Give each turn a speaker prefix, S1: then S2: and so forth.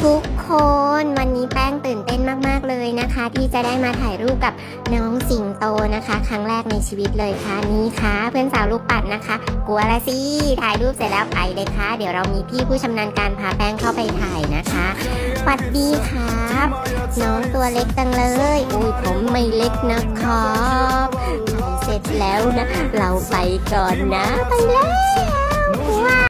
S1: ทุกคนวันนี้แป้งตื่นเต้นมากๆเลยนะคะที่จะได้มาถ่ายรูปกับน้องสิงโตนะคะครั้งแรกในชีวิตเลยค่ะนี่ค่ะเพื่อนสาวลูกปัดนะคะกลัวละสิถ่ายรูปเสร็จแล้วไปเลยค่ะเดี๋ยวเรามีพี่ผู้ชำนาญการพาแป้งเข้าไปถ่ายนะคะสวัสดีครับน้องตัวเล็กจังเลยอุ้ยผมไม่เล็กนะครับถ่ายเสร็จแล้วนะเราไปก่อนนะไปแล้ว